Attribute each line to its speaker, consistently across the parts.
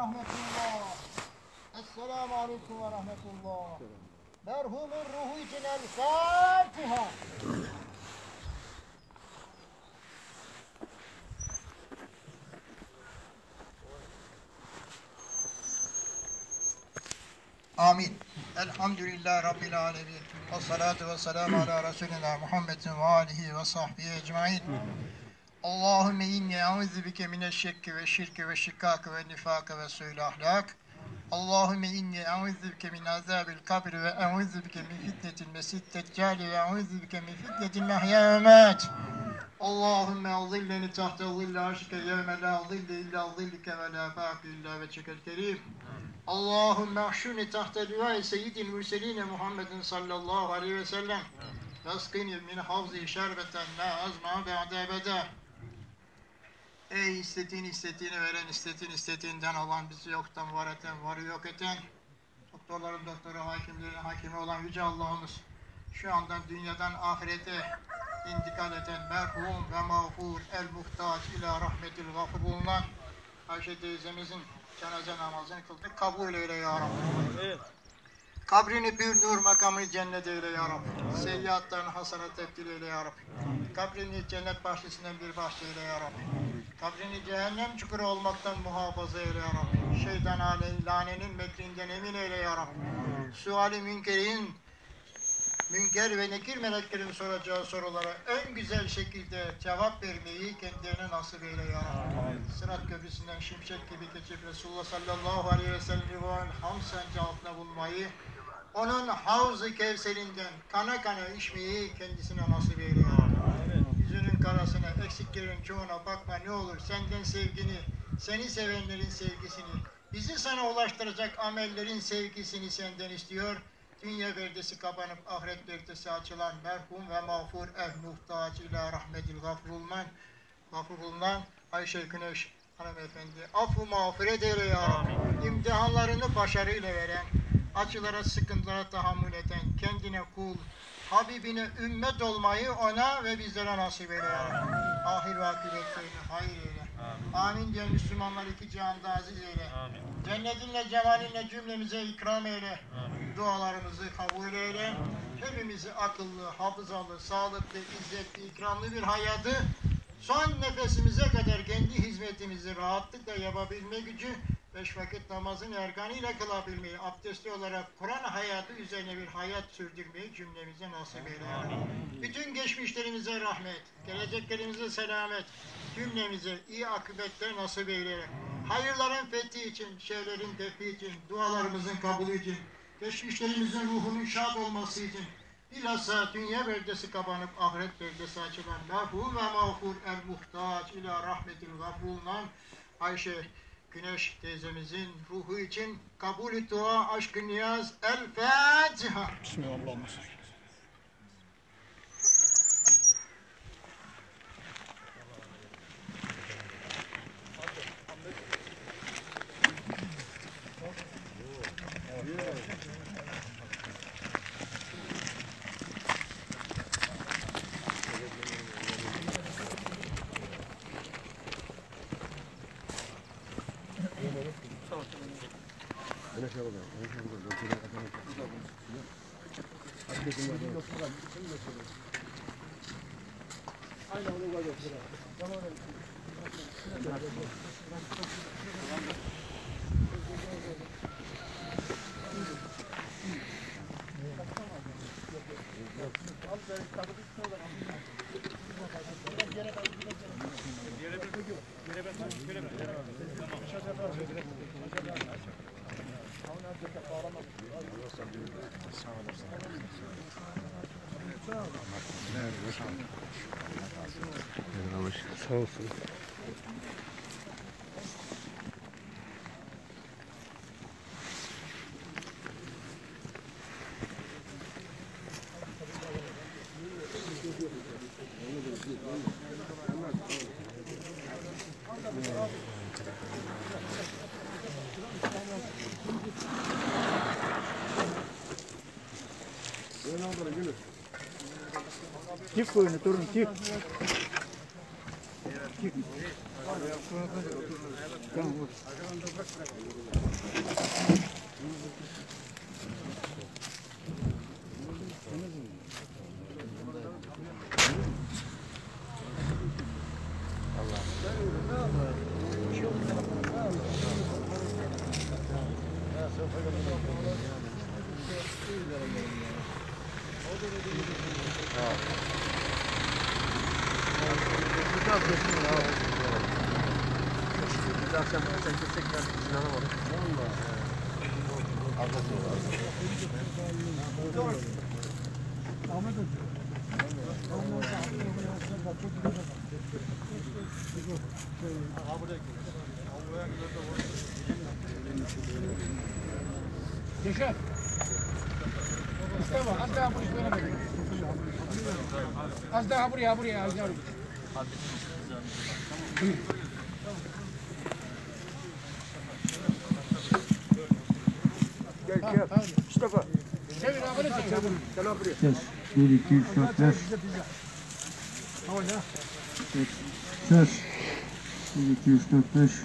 Speaker 1: rahmetullah. Esselamu aleyküm ve rahmetullah. Merhumun ruhu için el Fatiha. Amin. Elhamdülillah Rabbil alemin. Ve salatu ve selamu ala Resulina Muhammedin ve alihi ve sahbihi ecmain. Allahümme inni eûzü bike mineşşekki ve şirki ve şikkâkı ve nifâkı ve su'l ahlak. Allahümme inni eûzü bike min azâbil kabri ve eûzü bike min fitnetil mesih deccali ve eûzü bike min fitnetil mehya ve memât. Allahümme zilleni tahte zilli arşike yevme la zille illa zillike ve la fâkü illa veçekel kerim. Allahümme ahşuni tahte livâi seyyidil mürseline Muhammedin sallallahu aleyhi ve sellem. Veskini min havzi şerbeten la azma ba'de ebede. Ey istediğini veren, istediğinden alan, bizi yoktan var eden, varı yok eden, doktorların doktoru, hakimlerin hakimi olan Yüce Allah'ımız, şu anda dünyadan ahirete intikal eden merhum ve mağfur, el-muhtaç ila rahmetil gafur bulunan Ayşe teyzemizin cenaze namazını kıldık. Kabul eyle ya Rabbi. Evet. Kabrini bir nur, makamını cennet eyle ya Rabbi. Seyyiatlarını hasanat tebdil eyle ya Rabbi. Kabrini cennet bahçesinden bir bahçe eyle ya Rabbi. Kabrini cehennem çukuru olmaktan muhafaza eyle ya Rabbi. Şeytan lanenin mekrinden emin eyle ya Rabbi. Suali münker ve nekir meleklerin soracağı sorulara en güzel şekilde cevap vermeyi kendilerine nasip eyle ya Rabbi. Sırat köprüsünden şimşek gibi geçip Resulullah sallallahu aleyhi ve sellem'i ham sancı altına bulmayı, onun havz-ı kevserinden kana kana içmeyi kendisine nasip eyle ya Rabbi. Yüzünün karasına, eksiklerin çoğuna bakma ne olur, senden sevgini, seni sevenlerin sevgisini, bizi sana ulaştıracak amellerin sevgisini senden istiyor. Dünya perdesi kapanıp ahiret perdesi açılan merhum ve mağfur muhtaç ila rahmetil gafur bulunan Ayşe Güneş hanımefendi affu mağfiret eyle ya Rabbi. İmtihanlarını başarıyla veren, acılara sıkıntılara tahammül eden, kendine kul, Habibine ümmet olmayı ona ve bizlere nasip eyle ya Rabbi. Ahir ve akıbetlerini hayır eyle. Amin diyen Müslümanlar iki cihanda aziz eyle. Amin. Cennetinle cemalinle cümlemize ikram eyle. Amin. Dualarımızı kabul eyle. Hepimizi akıllı, hafızalı, sağlıklı, izzetli, ikramlı bir hayatı son nefesimize kadar kendi hizmetimizi rahatlıkla yapabilme gücü, 5 vakit namazın erkanıyla kılabilmeyi, abdestli olarak Kur'an hayatı üzerine bir hayat sürdürmeyi cümlemize nasip eyle. Amin. Bütün geçmişlerimize rahmet, geleceklerimize selamet, cümlemize iyi akıbetler nasip eyle. Hayırların fethi için, şerlerin defi için, dualarımızın kabulü için, geçmişlerimizin ruhunun şad olması için, bilhassa dünya perdesi kapanıp ahiret perdesi açılan merhum ve mağfur el-muhtaç ila rahmetil gafur'dan Ayşe Güneş teyzemizin ruhu için kabul-i dua, aşk-ı niyaz, el-Fatiha. Bismillahirrahmanirrahim. Sağ olsun. Çık koyunu, durun çık.
Speaker 2: Yaşar. Mustafa az daha buraya koyamadım. Az daha buraya az yavrum.
Speaker 3: Gel. Mustafa.
Speaker 2: Çevir abone çevir.
Speaker 3: Gel buraya.
Speaker 4: Ses. 1, 2, 3, 4, 5. Ses. 1, 2, 3, 4, 5.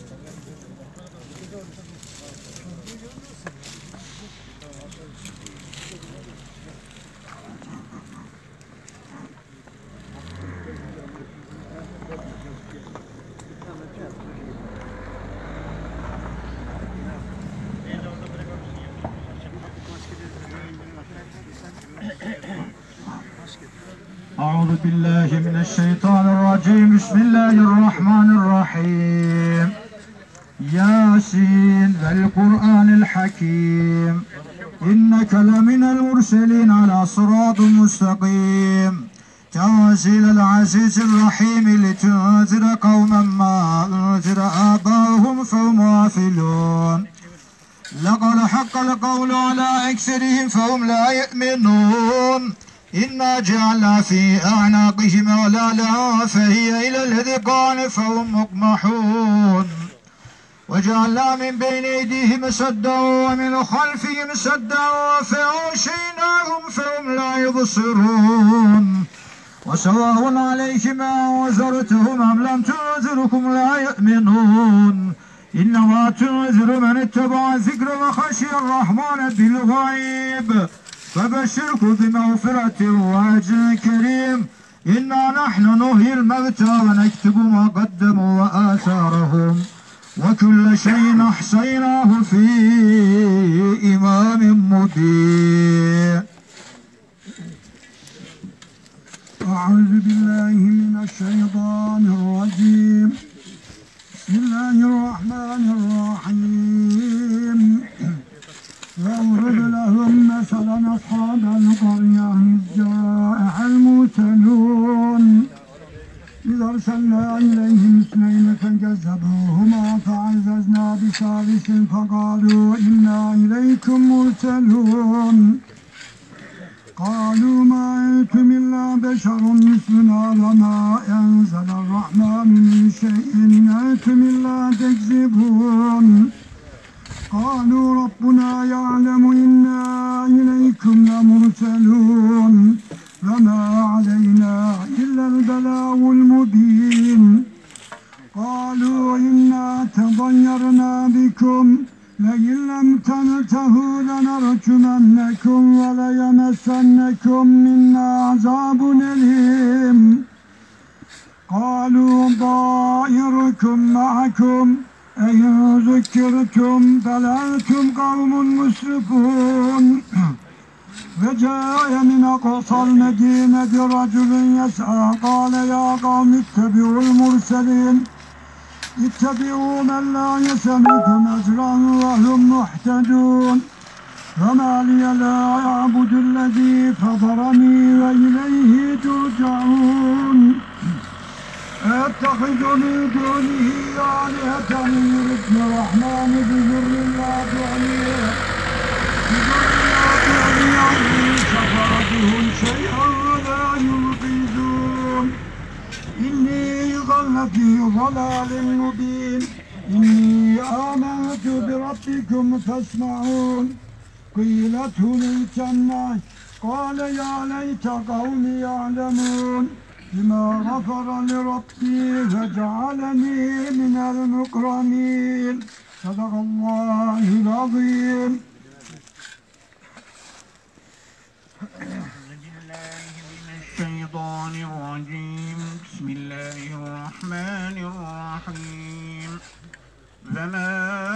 Speaker 4: أعوذ بالله من الشيطان الرجيم بسم الله الرحمن الرحيم ياسين والقرآن الحكيم إنك لمن المرسلين على صراط مستقيم تنزيل العزيز الرحيم لتنذر قوما ما أنذر آباؤهم فهم غافلون لقد حق القول على أكثرهم فهم لا يؤمنون إنا جعلنا في أعناقهم أغلالا فهي إلى الأذقان فهم مقمحون وجعلنا من بين أيديهم سدا ومن خلفهم سدا فأغشيناهم فهم لا يبصرون وسواء عليهم أنذرتهم أم لم تنذرهم لا يؤمنون إنما تنذر من اتبع الذكر وخشي الرحمن بالغيب فبشره بمغفرة وأجر كريم إنا نحن نحيي الموتى ونكتب ما قدموا وآثارهم وكل شيء أحصيناه في إمام مبين. أعوذ بالله من الشيطان الرجيم بسم الله الرحمن الرحيم واضرب لهم مثلا أصحاب القرية إذ جاءها المرسلون إذ أرسلنا إليهم اثنين فكذبوهما فعززنا بثالث فقالوا إنا إليكم مرسلون قالوا ما أنتم إلا بشر مثلنا وما أنزل الرحمن من شيء إن أنتم إلا تكذبون قالوا ربنا يعلم إنا إليكم لمرسلون وما علينا إلا البلاغ المبين قالوا إنا تطيرنا بكم لئن لم تنتهوا لنرجمنكم وليمسنكم منا عذاب أليم قالوا طائركم معكم أئن ذكرتم بل أنتم قوم مسرفون وجاء من أقصى المدينة رجل يسعى قال يا قوم اتبعوا المرسلين اتبعوا من لا يسألكم أجرا وهم مهتدون وما لي لا أعبد الذي فطرني وإليه ترجعون أتخذ من دونه آلهة يردن الرحمن بضر لا تغني عني شفاعتهم شيئا ولا ينقذون إني ضل في ضلال مبين إني آمنت بربكم فاسمعون قيل ادخلوا الجنة قال يا ليت قومي يعلمون بما غفر لربي فجعلني من المكرمين. صدق الله العظيم.
Speaker 3: الشيطان الرجيم. بسم الله الرحمن الرحيم. فما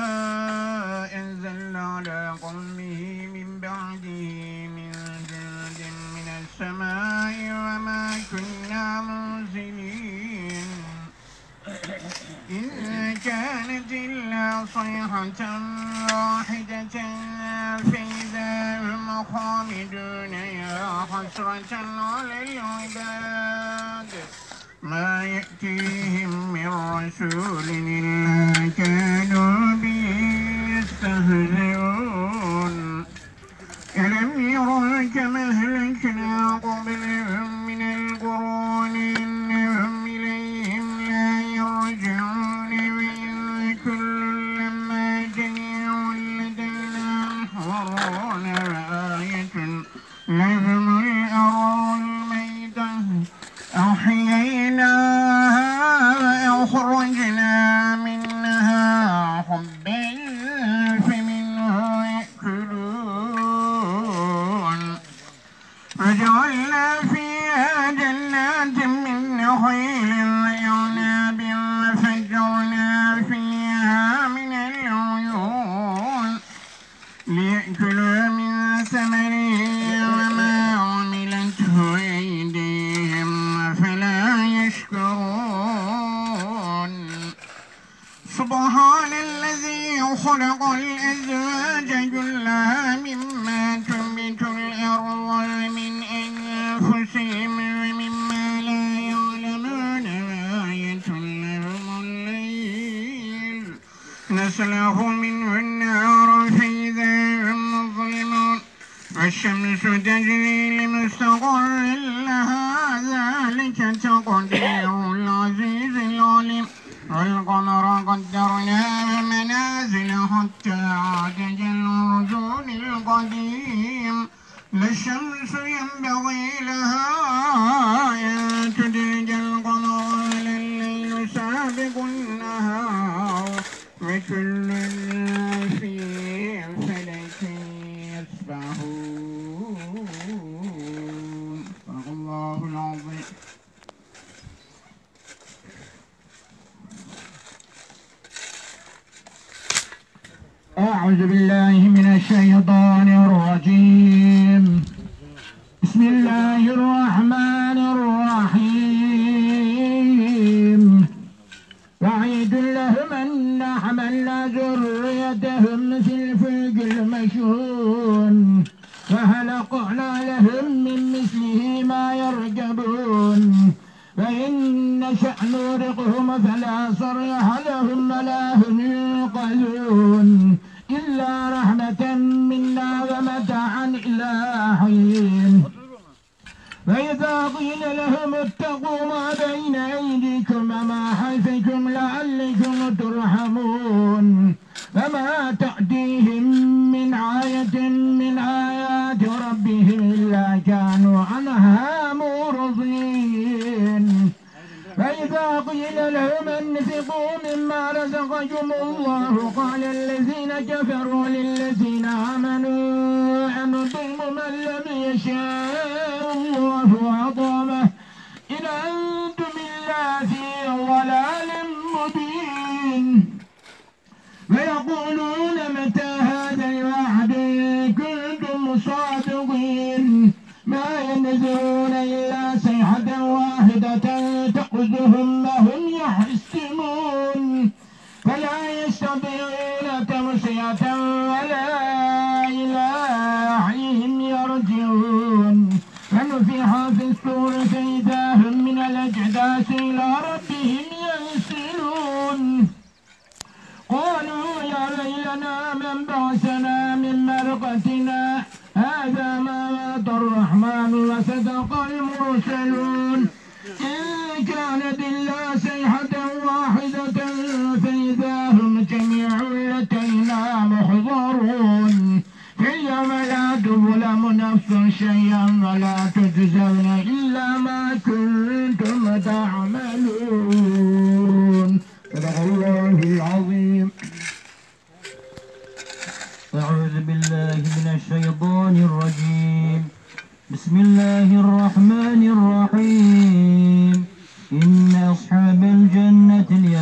Speaker 3: أنزلنا على قومه من بعده من جند من السماء وما كنا منزلين إن كانت إلا صيحة واحدة فإذا هم خامدون يا حسرة على العباد ما يأتيهم من رسول إلا كانوا به يستهزئون ألم يروا كما أهلكنا قبلهم من القرون إنهم إليهم لا يرجعون وإن كل لما جميع لدينا محضرون وآية لهم الأرض الميتة أحييناها وأخرجنا منها حبا فمنه يأكلون وجعلنا فيها جنات من نخيل وأعناب وفجرنا فيها من العيون ليأكلوا من ثمره وما عملته أيديهم فلا يشكرون سبحان الذي خلق الأزواج كلها مما تنبت الأرض ومن أنفسهم ومما لا يعلمون وآية لهم الليل نسلخ منه النار فإذا هم مظلمون والشمس تجري لمستقر لها ذلك تقدير العزيز العليم والقمر قدرناه منازل حتى عاد كالعرجون القديم لا الشمس ينبغي لها أن تدرك القمر ولا الليل سابق النهار وكل في فلك يسبحون. صدق الله العظيم. أعوذ بالله من الشيطان الرجيم. بسم الله الرحمن الرحيم. وعيد لهم أن حملنا ذريتهم في الفلك المشحون فخلقنا لهم من مثله ما يركبون فإن نشأ نغرقهم فلا صريخ لهم ولا هم ينقذون إلا رحمة منا ومتاعا إلى حين. فإذا قيل لهم اتقوا ما بين أيديكم وما خلفكم لعلكم ترحمون فما تأتيهم من آية من آيات ربهم إلا كانوا عنها معرضين. فإذا قيل لهم انفقوا مما رزقكم الله قال الذين كفروا للذين آمنوا أنطعم من لم يشاء الله أطعمه إن أنتم إلا في ضلال مبين. ويقولون متى هذا الوعد إن كنتم صادقين ما ينزلون إلا صيحة واحدة تأخذهم وهم يحسمون فلا يستطيعون توصية ولا إلى حين يرجعون. فنفخ في الصور فإذا هم من الأجداث إلى ربهم ينسلون. قالوا يا ويلنا من بعثنا من مرقتنا هذا ما وعد الرحمن وصدق المرسلون إن كانت إلا صيحة واحدة فإذا هم جميع لدينا محضرون. في اليوم لا تظلم نفس شيئا ولا تجزون إلا ما كنتم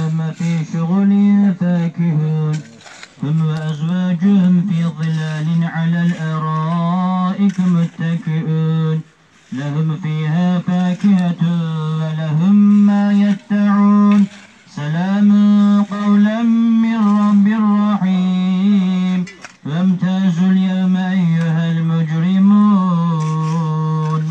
Speaker 3: هم في شغل فاكهون هم وأزواجهم في ظلال على الأرائك متكئون لهم فيها فاكهة ولهم ما يدعون سلام قولا من رب رحيم وامتازوا اليوم أيها المجرمون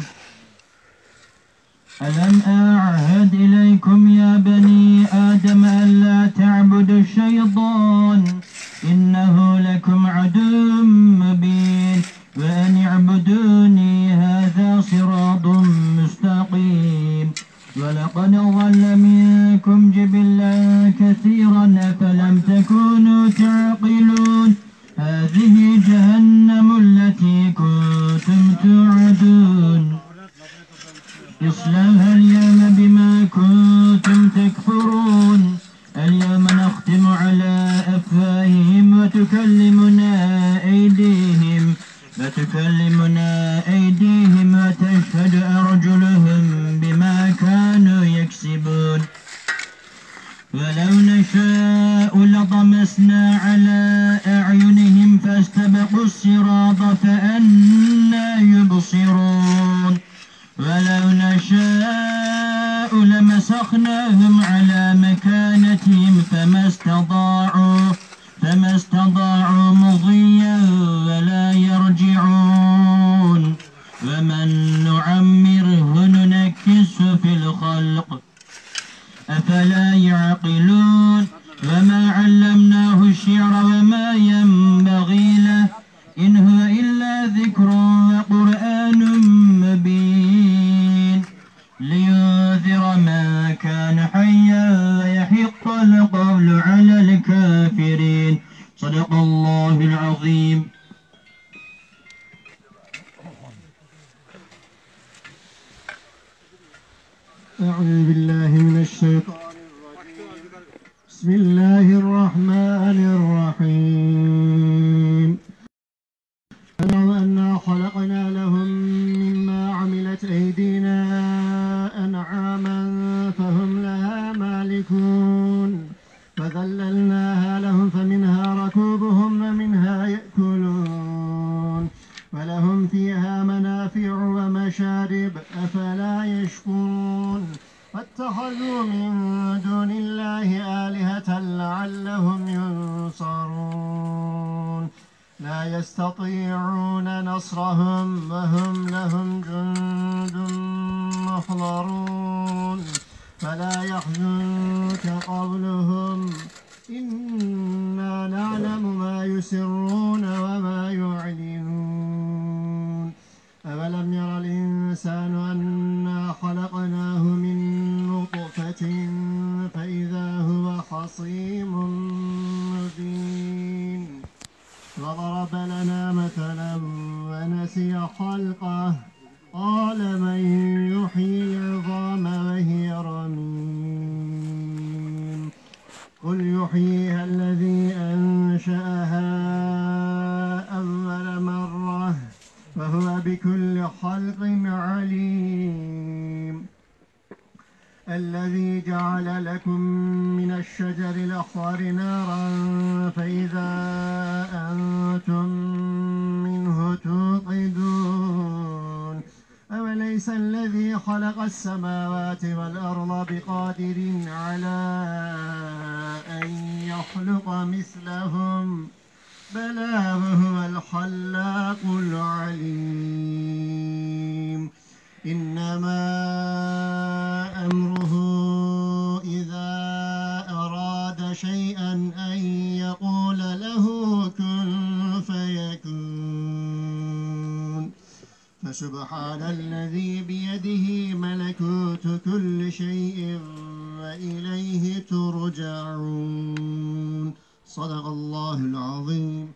Speaker 3: ألم أعهد إليكم يا بني آدم ألا تعبدوا الشيطان إنه لكم عدو مبين وأن اعبدوني هذا صراط مستقيم ولقد ضل منكم جبلا كثيرا أفلم تكونوا تعقلون هذه جهنم التي كنتم توعدون اصلوها اليوم بما كنتم تكفرون اليوم نختم على أفواههم وتكلمنا أيديهم وتشهد أرجلهم بما كانوا يكسبون ولو نشاء لطمسنا على أعينهم فاستبقوا الصراط فأنى يبصرون ولو نشاء لمسخناهم على مكانتهم فما استطاعوا مضيا ولا يرجعون ومن نعمره ننكسه في الخلق أفلا يعقلون وما علمناه الشعر وما ينبغي له إن هو إلا ذكر وقرآن مبين لينذر من كان حيا ويحق القول على الكافرين صدق الله العظيم.
Speaker 4: أعوذ بالله من الشيطان الرجيم. بسم الله الرحمن الرحيم. ولو أنا خلقنا لهم مما عملت أيدينا أنعاما فهم لها مالكون فذللناها لهم فمنها ركوبهم ومنها يأكلون ولهم فيها منافع ومشارب أفلا يشكرون واتخذوا من دون الله آلهة لعلهم ينصرون لا يستطيعون نصرهم وهم لهم جند محضرون فلا يحزنك قولهم إنا نعلم ما يسرون وما يعلنون أولم ير الإنسان أنا خلقناه من نطفة فإذا هو خصيم مبين وضرب لنا مثلا ونسي خلقه قال من يحيي العظام وهي رميم قل يحييها الذي أنشأها أول مرة وهو بكل خلق عليم الذي جعل لكم من الشجر الأخضر نارا فإذا أنتم منه توقدون أوليس الذي خلق السماوات والأرض بقادر على أن يخلق مثلهم بلى وهو الخلاق العليم إنما أمره إذا أراد شيئا أن يقول له كن فيكون فسبحان الذي بيده ملكوت كل شيء وإليه ترجعون صدق الله العظيم.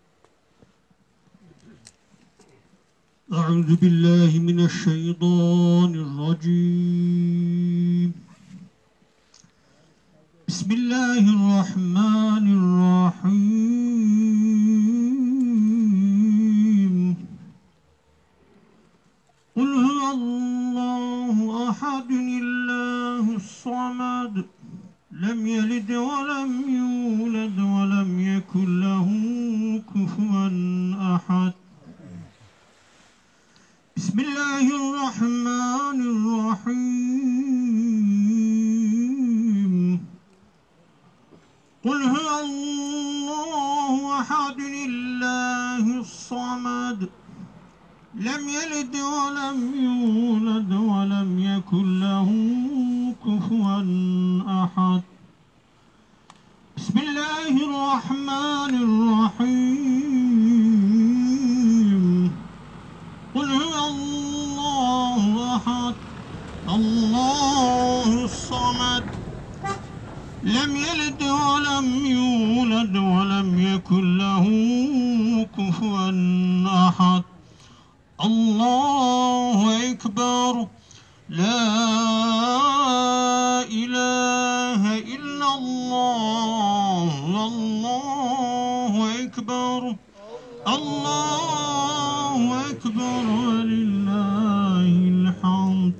Speaker 4: أعوذ بالله من الشيطان الرجيم. بسم الله الرحمن الرحيم. قل هو الله أحد الله الصمد لم يلد
Speaker 5: يلد ولم يولد ولم يكن له كفوا أحد. بسم الله الرحمن الرحيم. قل هو الله أحد الله الصمد لم يلد ولم يولد ولم يكن له كفوا أحد. بسم الله الرحمن الرحيم. قل هو الله أحد الله الصمد لم يلد ولم يولد ولم يكن له كفوا أحد. الله أكبر. لا إله إلا الله. الله أكبر. الله أكبر ولله الحمد.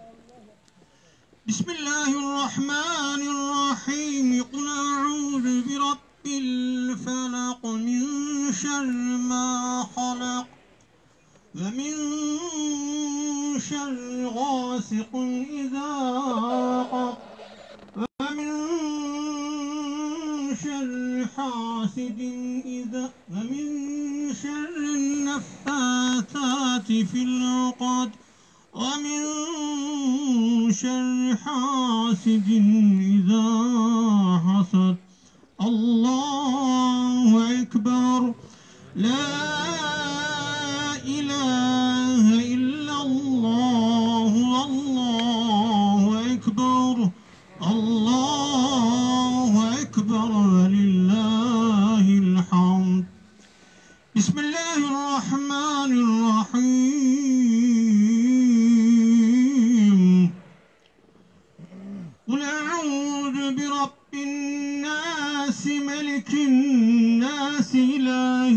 Speaker 5: بسم الله الرحمن الرحيم. قل أعوذ برب الفلق من شر ما خلق ومن شر غاسق إذا وقب ومن شر حاسد ومن شر النفاثات في العقد ومن شر حاسد إذا حسد. الله أكبر. لا إله إلا الله. الله أكبر. الله أكبر ولله الحمد. بسم الله الرحمن الرحيم. قل أعوذ برب الناس ملك الناس إله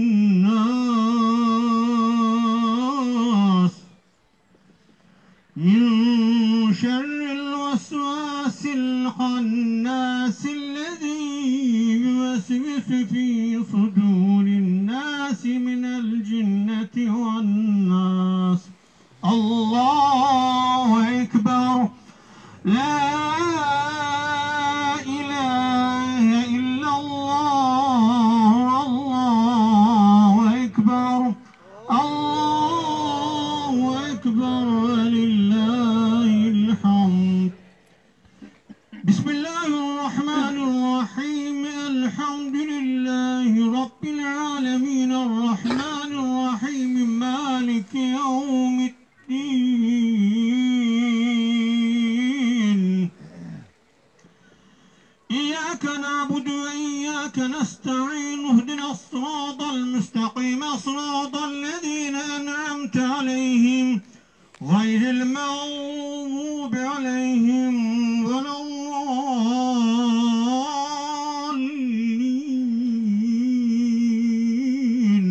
Speaker 5: الناس من شر الوسواس الخناس الذي يوسوس في صدور الناس من الجنة والناس. الله أكبر. لا إله إلا الله. الله أكبر. الله أكبر ولله الحمد. بسم الله الرحمن الرحيم. الحمد لله رب العالمين الرحمن الرحيم مالك يوم الدين. إياك نعبد وإياك نستعين. اهدنا الصراط المستقيم صراط الذين أنعمت عليهم غير المغضوب عليهم ولا الضالين.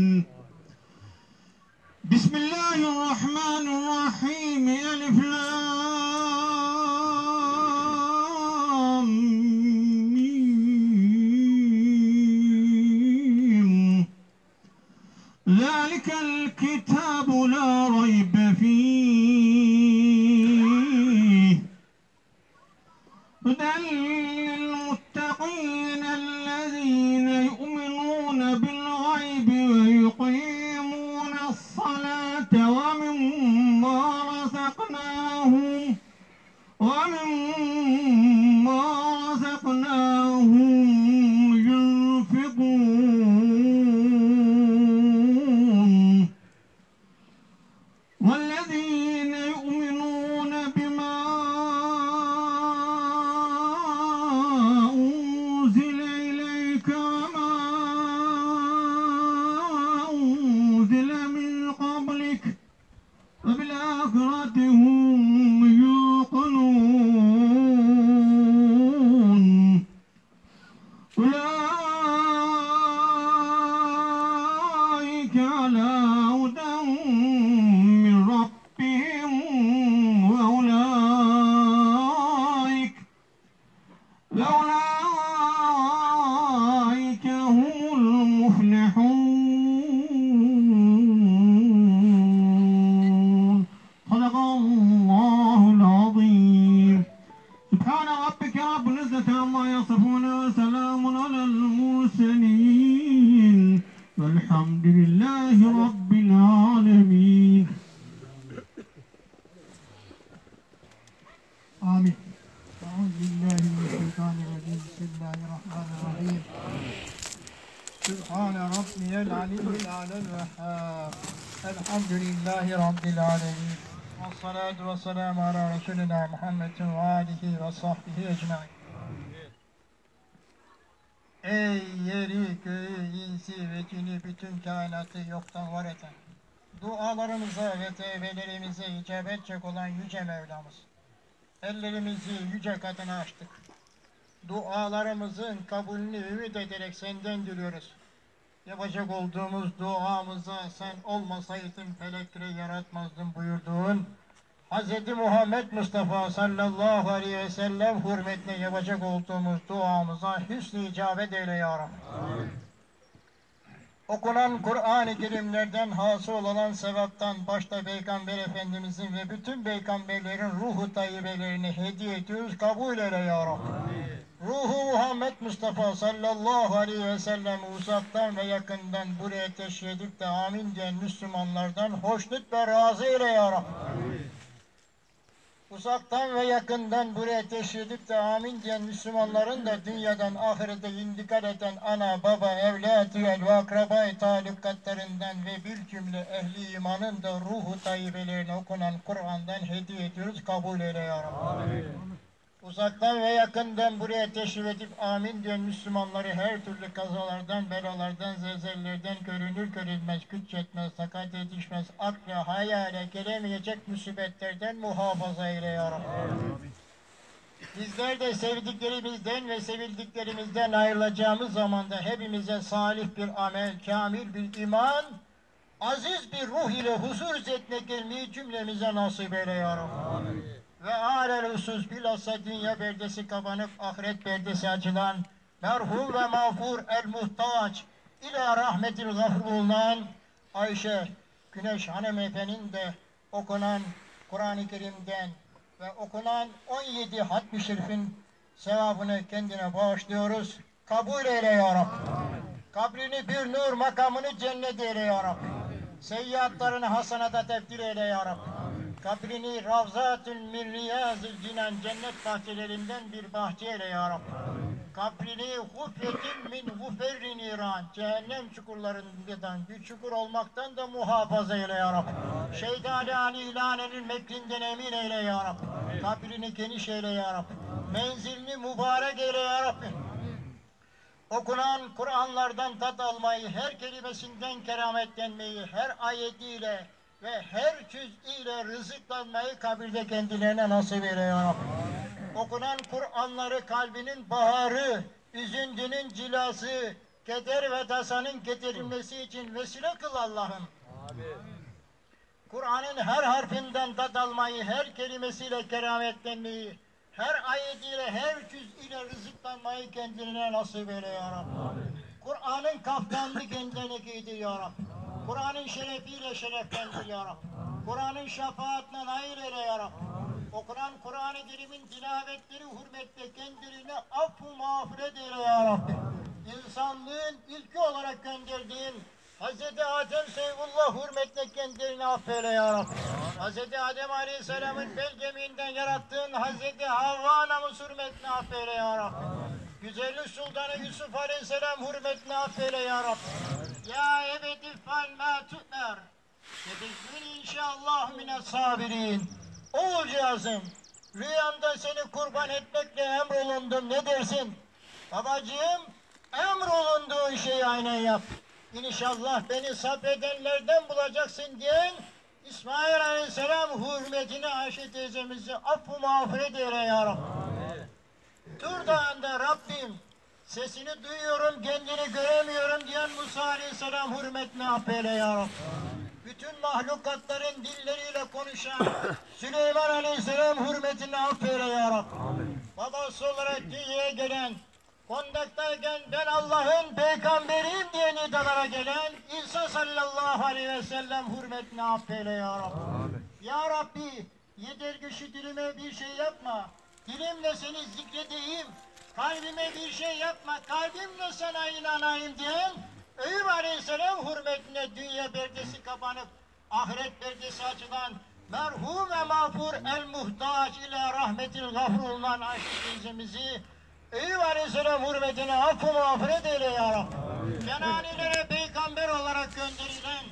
Speaker 5: بسم الله الرحمن الرحيم. ألف لام ميم. ذلك الكتاب لا ريب فيه هدى للمتقين الذين يؤمنون بالغيب ويقيمون الصلاة ومما رزقناهم ينفقون. والذين يؤمنون بما أنزل إليك وما أنزل من قبلك وبالآخرة هم يوقنون. المرسلين والحمد لله رب العالمين.
Speaker 1: Amin. Euzubillahimineşşeytanirracim. Bismillahirrahmanirrahim. Sübhane Rabbiyel aliyyil alel vehhab. Elhamdülillahi Rabbil alemin. Vessalatu vesselamu ala Resulina Muhammedin ve alihi ve sahbihi ecmaîn. Ey yeri, göğü, insi ve cini, bütün kainatı yoktan var eden, dualarımıza ve tevbelerimize icabet edecek olan Yüce Mevlamız, ellerimizi yüce katına açtık. Dualarımızın kabulünü ümit ederek senden diliyoruz. Yapacak olduğumuz duamıza sen olmasaydın felekleri yaratmazdın buyurduğun Hz. Muhammed Mustafa sallallahu aleyhi ve sellem hürmetine yapacak olduğumuz duamıza hüsnü icabet eyle ya Rabbi. Okunan Kur'an-ı Kerimlerden hasıl olan sevaptan başta Peygamber Efendimizin ve bütün peygamberlerin ruhu tayyibelerini hediye ediyoruz. Kabul eyle ya Rabbi. Ruhu Muhammed Mustafa sallallahu aleyhi ve sellem uzaktan ve yakından buraya teşrif edip de amin diyen Müslümanlardan hoşnut ve razı eyle ya Rabbi. Uzaktan ve yakından buraya teşrif edip de amin diyen Müslümanların da dünyadan ahirete intikal eden ana, baba, evlat, üyel ve akraba-i talukatlarından ve bir cümle ehli imanın da ruhu tayyibelerine okunan Kur'an'dan hediye ediyoruz. Kabul eyle ya Rabbi. Amin. Uzaktan ve yakından buraya teşrif edip amin diyen Müslümanları her türlü kazalardan, belalardan, zelzellerden görünür görünmez, güç yetmez, takat yetişmez, akla, hayale gelemeyecek musibetlerden muhafaza eyle ya Rabbi. Bizler de sevdiklerimizden ve sevildiklerimizden ayrılacağımız zamanda hepimize salih bir amel, kamil bir iman, aziz bir ruh ile huzur zetne gelmeyi cümlemize nasip eyle ya Rabbi. Ve alel husus bilhassa dünya perdesi kapanıp ahiret perdesi açılan merhum ve mağfur el muhtaç ila rahmetil gafur bulunan Ayşe Güneş hanımefendinin de okunan Kur'an-ı Kerim'den ve okunan 17 hatmi şerifin sevabını kendine bağışlıyoruz. Kabul eyle ya Rabbi. Kabrini bir nur, makamını cennet eyle ya Rabbi. Seyyiatlarını hasanata tebdil eyle ya Rabbi. Kabrini Ravzatül min Riyazül Cinan cennet bahçelerinden bir bahçe eyle ya Rabbi. Kabrini hufretin min huferrin İran cehennem çukurlarından bir çukur olmaktan da muhafaza eyle ya Rabbi. Şeytan-ı Ali ilanenin mekrinden emin eyle ya Rabbi. Kabrini geniş eyle ya Rabbi. Menzilini mübarek eyle ya Rabbi. Okunan Kur'anlardan tat almayı, her kelimesinden kerametlenmeyi, her ayetiyle ve her cüz'iyle rızıklanmayı kabirde kendilerine nasip eyle ya Rabbi. Okunan Kur'anları kalbinin baharı, üzüntünün cilası, keder ve tasanın getirilmesi için vesile kıl Allah'ım. Kur'an'ın her harfinden tat almayı, her kelimesiyle kerametlenmeyi, her ayetiyle, her cüz'iyle rızıklanmayı kendine nasip eyle ya Rabbi. Kur'an'ın kaftanını kendine giydir ya Rabbi. Kur'an'ın şerefiyle şereflendir ya Rabbi. Kur'an'ın şefaatine nail eyle ya Rabbi. Okunan Kur'an-ı Kerim'in tilavetleri hürmetle kendilerine affı mağfiret eyle ya Rabbi. İnsanlığın ilki olarak gönderdiğin Hz. Adem Seyfullah hürmetle kendilerini affeyle ya Rabbi. Hz. Adem Aleyhisselam'ın bel kemiğinden yarattığın Hz. Havva namus hürmetine affeyle ya Rabbi. Güzellik Sultanı Yusuf Aleyhisselam hürmetine affeyle ya Rabbi. Ya ebedi fal ma tu'mer. Tebekün inşallah mine sabirin. Oğulcağızım, rüyamda seni kurban etmekle emrolundum, ne dersin? Babacığım, emrolunduğun şeyi aynen yap. İnşallah beni sabredenlerden bulacaksın diyen İsmail Aleyhisselam hürmetine Ayşe teyzemizi affı mağfiret eyle ya Rabbi. Tur Dağı'nda Rabbim sesini duyuyorum, kendini göremiyorum diyen Musa Aleyhisselam hürmetine affeyle ya Rabbi. Bütün mahlukatların dilleriyle konuşan Süleyman Aleyhisselam hürmetine affeyle ya Rabbi. Babası olarak dünyaya gelen, kondaktayken ben Allah'ın peygamberiyim diye nidalara gelen İsa sallallahu aleyhi ve sellem hürmetine affeyle ya Rabbi. Ya Rabbi, yeter ki şu dilime bir şey yapma. Dilimle seni zikredeyim, kalbime bir şey yapma, kalbimle sana inanayım diyen Eyüp Aleyhisselam hürmetine dünya perdesi kapanıp ahiret perdesi açılan merhum ve mağfur el muhtaç ile rahmetil gafrullah aşkımızı Eyüp Aleyhisselam hürmetine affı mağfiret eyle ya Rabbi. Kenanilere peygamber olarak gönderilen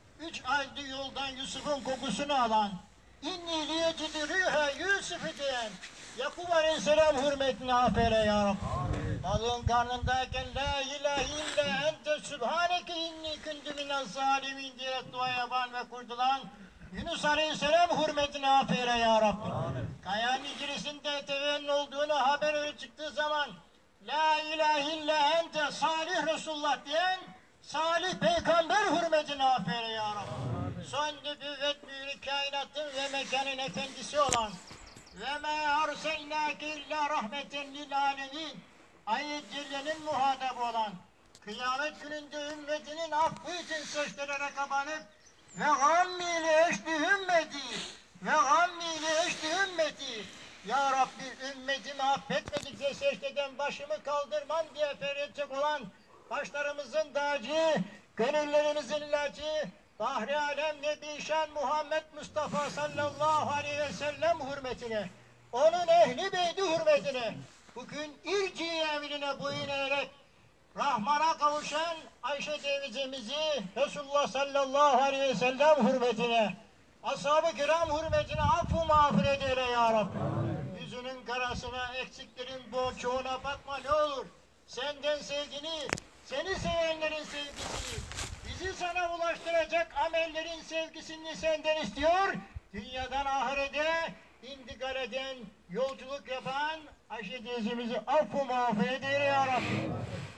Speaker 1: 3 aylık yoldan Yusuf'un kokusunu alan İnni liyecidi rühe Yusuf'u diyen Yakup Aleyhisselam hürmetine affeyle ya Rabbi. Balığın karnındayken la ilahe illa ente sübhaneke inni kuntu minez zalimin diye dua yapan ve kurtulan Yunus Aleyhisselam hürmetine affeyle ya Rabbi. Kayanın içerisinde tevenin olduğunu haber öyle çıktığı zaman la ilahe illa ente salih Resulullah diyen salih peygamber hürmetine affeyle ya Rabbi. Son nübüvvet büyülü kainatın ve mekanın efendisi olan ve mâ arselnâke illâ rahmeten lil âlemin ayet cellenin muhatabı olan kıyamet gününde ümmetinin affı için secdelere kapanıp ve gammiyle eşli ümmeti ve gammiyle eşli ümmeti ya Rabbi ümmetimi affetmedikçe secdeden başımı kaldırmam diye feryatçak olan başlarımızın tacı, gönüllerimizin ilacı Bahri Alem Nebişan Muhammed Mustafa sallallahu aleyhi ve sellem hürmetine, onun ehli beyti hürmetine, bugün ilki emrine boyun eğerek Rahman'a kavuşan Ayşe teyzemizi Resulullah sallallahu aleyhi ve sellem hürmetine, ashab-ı kiram hürmetine affı mağfiret eyle ya Rabbi. Yüzünün karasına, eksiklerin bol çoğuna bakma ne olur. Senden sevgini, seni sevenlerin sevgisini, bizi sana ulaştıracak amellerin sevgisini senden istiyor. Dünyadan ahirete intikal eden, yolculuk yapan Ayşe teyzemizi affı mağfiret eyle ya Rabbi.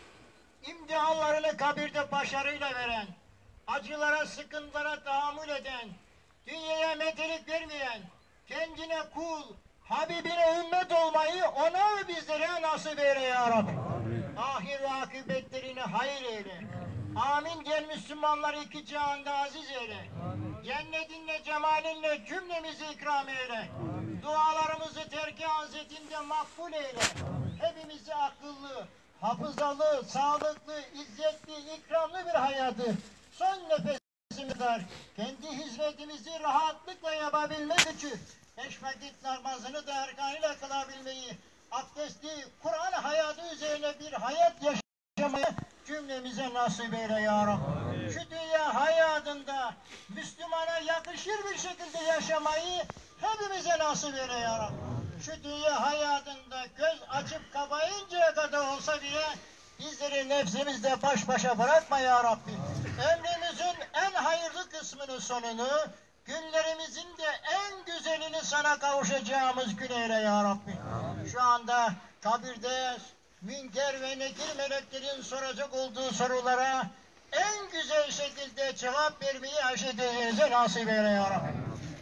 Speaker 1: İmtihanlarını kabirde başarıyla veren, acılara, sıkıntılara tahammül eden, dünyaya metelik vermeyen, kendine kul, Habibine ümmet olmayı ona ve bizlere nasip eyle ya Rabbi. Ahir ve akıbetlerini hayır eyle. Amin diyen Müslümanları iki cihanda aziz eyle. Cennetinle, cemalinle cümlemizi ikram eyle. Dualarımızı terki hazretinde makbul eyle. Hepimizi akıllı, hafızalı, sağlıklı, izzetli, ikramlı bir hayatı son nefesimiz kadar kendi hizmetimizi rahatlıkla yapabilmek için 5 vakit namazını da erkanıyla kılabilmeyi, abdesti, Kur'an hayatı üzerine bir hayat yaşamayı cümlemize nasip eyle ya Rabbi. Şu dünya hayatında Müslümana yakışır bir şekilde yaşamayı hepimize nasip eyle ya Rabbi. Şu dünya hayatında göz açıp kapayıncaya kadar olsa bile bizleri nefsimizle baş başa bırakma ya Rabbi. Ömrümüzün en hayırlı kısmının sonunu, günlerimizin de en güzelini sana kavuşacağımız gün eyle ya Rabbi. Şu anda kabirde münker ve nekir meleklerin soracak olduğu sorulara en güzel şekilde cevap vermeyi aşedenize nasip eyle ya Rabbi.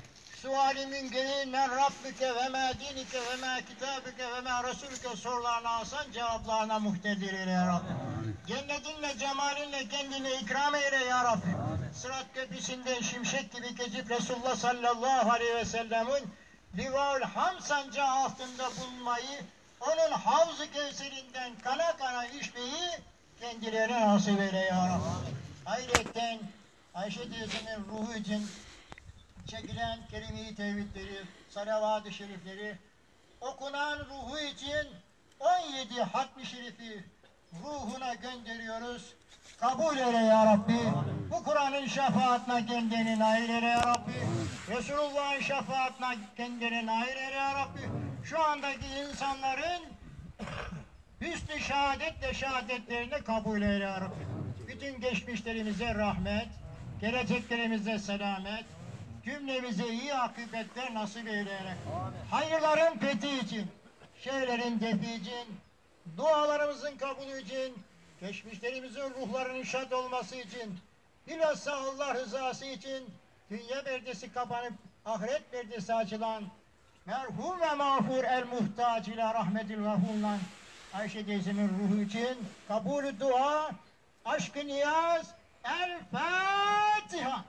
Speaker 1: Suali münkerin men Rabbike ve ma dinike ve ma kitabike ve ma Resulüke sorularına asan cevaplarına muhtedir eyle ya Rabbi. Cennetinle, cemalinle kendini ikram eyle ya Rabbi. Sırat köprüsünden şimşek gibi geçip Resulullah sallallahu aleyhi ve sellemin Livaul Ham sancağı altında bulunmayı, onun Havz-ı Kevser'inden kana kana içmeyi kendilerine nasip eyle ya Rabbi. Hayretten Ayşe teyzemin ruhu için çekilen kelime-i tevhidleri, salavat-ı şerifleri, okunan ruhu için 17 hatmi şerifi ruhuna gönderiyoruz. Kabul eyle ya Rabbi. Bu Kur'an'ın şefaatine kendini nail eyle ya Rabbi. Resulullah'ın şefaatine kendini nail eyle ya Rabbi. Şu andaki insanların hüsnü şehadetle şehadetlerini kabul eyle ya Rabbi. Bütün geçmişlerimize rahmet, geleceklerimize selamet, cümlemize iyi akıbetler nasip eyleyerek, hayırların fethi için, şerlerin defi için, dualarımızın kabulü için, geçmişlerimizin ruhlarının şad olması için, bilhassa Allah rızası için, dünya perdesi kapanıp ahiret perdesi açılan, merhum ve mağfur el muhtaç ila rahmetil gafurlan Ayşe teyzemin ruhu için kabulü dua, aşk-ı niyaz, el Fatiha.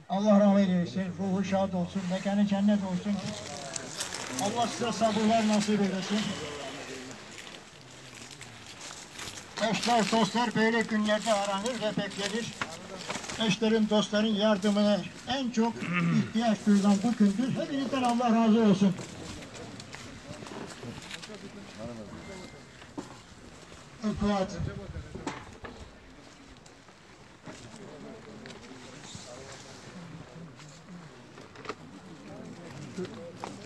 Speaker 1: Allah rahmet eylesin, ruhu şad olsun, mekanı cennet olsun. Allah size sabırlar nasip eylesin. Eşler, dostlar böyle günlerde aranır ve beklenir. Eşlerin, dostların yardımına en çok ihtiyaç duyulan bu gündür. Hepinizden Allah razı olsun. El Fatiha.